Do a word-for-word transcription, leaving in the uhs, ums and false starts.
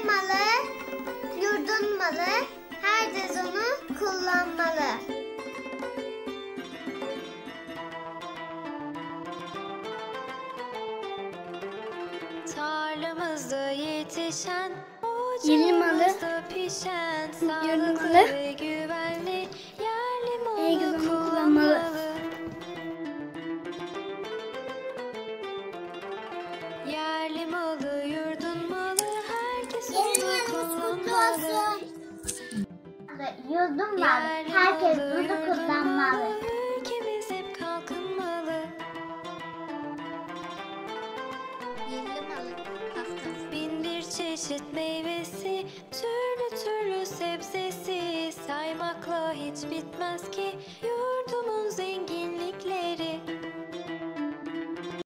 malı, yurdun malı, herkes onu kullanmalı. Tarlamızda yetişen, Yerli malı, ocağımızda pişen, yurdun sağlıklı malı, ve güvenli yerli malı herkes onu kullanmalı. kullanmalı. Yerli malı, yurdun malı, herkes Yerli onu malımız kutlu kullanmalı. olsun. Yurdun malı, Yerli herkes malı, bunu yurdun kullanmalı. malı, ülkemiz hep kalkınmalı. Yerli malı, haftası. Bin bir çeşit meyvesi, türlü türlü sebzesi, saymakla hiç bitmez ki.